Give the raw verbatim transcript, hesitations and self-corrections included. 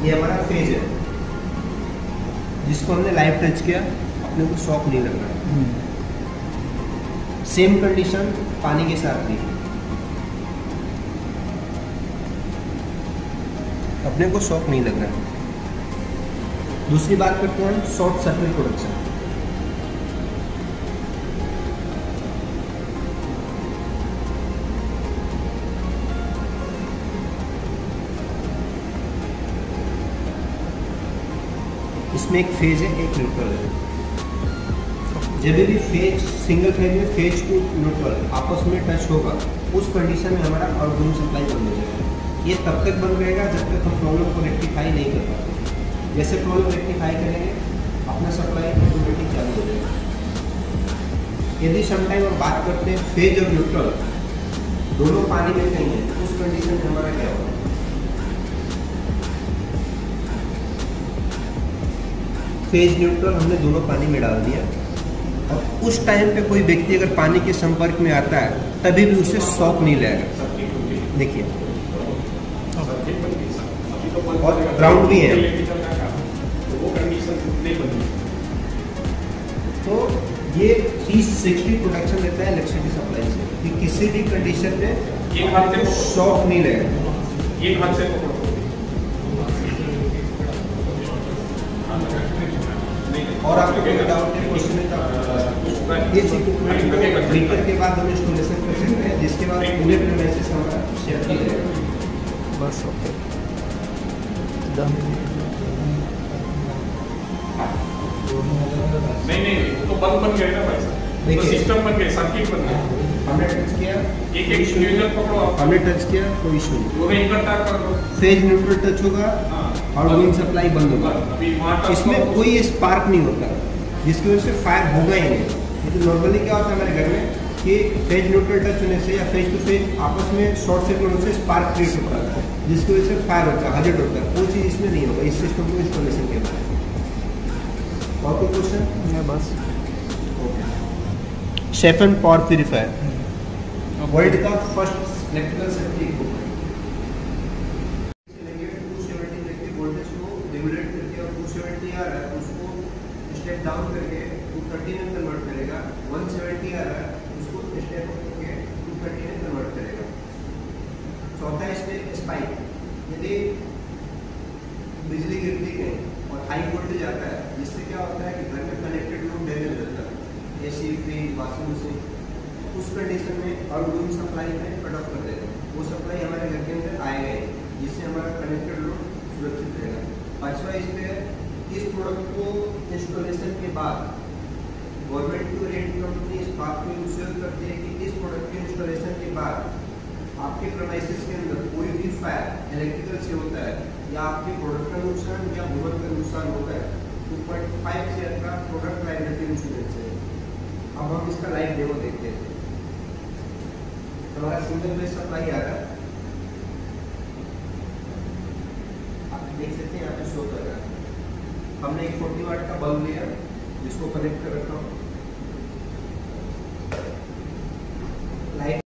ये हमारा फेज है जिसको हमने लाइव टच किया, अपने को शॉक नहीं लग रहा। सेम कंडीशन पानी के साथ भी, अपने को शॉक नहीं लग रहा। दूसरी बात करते हैं हम शॉर्ट सर्किट प्रोडक्शन। इसमें एक फेज है, एक न्यूट्रल है। जब भी फेज सिंगल फेज में फेज टू न्यूट्रल आपस में टच होगा, उस कंडीशन में हमारा आउटगोइंग सप्लाई बंद हो जाएगा। ये तब तक बंद रहेगा जब तक हम प्रॉब्लम को रेक्टिफाई नहीं कर पाते। जैसे प्रॉब्लम रेक्टिफाई करेंगे, अपना सप्लाई ऑटोमेटिक चालू हो जाएगा। यदि समटाइम हम बात करते हैं फेज और न्यूट्रल दोनों पानी में कहीं है, उस कंडीशन में हमारा क्या होगा? फेज न्यूट्रल हमने दोनों पानी में डाल दिया, और उस टाइम पे कोई व्यक्ति अगर पानी के संपर्क में आता है तभी भी उसे शॉक नहीं लगेगा। देखिए, और ग्राउंड भी है, तो ये तीस सिक्सटी प्रोडक्शन देता है इलेक्ट्रिसिटी सप्लाई से कि किसी भी कंडीशन में शॉक नहीं लगेगा। और आपको कोई डाउट है, क्वेश्चन है तो इस इक्विपमेंट को मीटर के बाद हम इंस्टॉलेशन कर सकते हैं, जिसके बाद पूरे प्रीमाइसेस हमारा शेयर किया जाएगा। बस ओके, नहीं नहीं तो बंद बन गया ना भाई साहब, तो सिस्टम बन गया, सर्किट बन गया। हमने टच किया, एक एक डिवीजन पकड़ो आप, हमने टच किया, कोई इशू नहीं। दोनों इकट्ठा कर दो, फेज न्यूट्रल टच होगा, आउटगोइंग सप्लाई बंद होगा। इसमें कोई स्पार्क नहीं होता, जिसकी वजह से फायर होगा ही नहीं। लेकिन नॉर्मली क्या होता है हमारे घर में कि फेज न्यूट्रल टच होने से या फेज टू फेज आपस में शॉर्ट सर्किट होने से स्पार्क क्रिएट होता है, जिसकी वजह से फायर होता है, हजर्ड होता है। वो चीज़ इसमें नहीं होगा इस सिस्टम को इंस्टॉलेशन के बाद। और कोई क्वेश्चन? बस ओके। शेफन पावर प्यूरिफायर वर्ल्ड का first electrical safety equipment. Step down करके टू थर्टी में कन्वर्ट करेगा, वन सेवेंटी आ रहा है उसको स्टेप अप करके टू थर्टी में कन्वर्ट करेगा। चौथा इसमें स्पाइक, यदि बिजली गिरती है और हाई वोल्टेज आता है, जिससे क्या होता है कि घर में कनेक्टेड लोड डैमेज होता है, एसी, फ्रिज, वॉशिंग मशीन, उस कंडीशन में आउटगोइंग सप्लाई में कट ऑफ कर देगा। वो सप्लाई हमारे घर के अंदर आएगा ही, जिससे हमारा कनेक्टेड लोड सुरक्षित रहेगा। पाँचवा इसमें इस प्रोडक्ट को इंस्टॉलेशन के बाद गवर्नमेंट की रेट कंपनी इस बात को इंश्योर करती है कि इस प्रोडक्ट के इंस्टॉलेशन के बाद आपके प्रीमाइसेस के अंदर कोई भी फायर इलेक्ट्रिकल से होता है या आपके प्रोडक्ट का नुकसान या भवन का नुकसान होता है, टू पॉइंट फाइव शेयर का प्रोडक्ट लायबिलिटी इंश्योरेंस है। अब हम इसका लाइव डेमो देखते हैं। हमारा सिंगल बेस सप्लाई आ रहा है, आप देख सकते हैं यहाँ पे शो कर रहा है। हमने एक फोर्टी वाट का बल्ब लिया जिसको कनेक्ट कर रखा हूँ,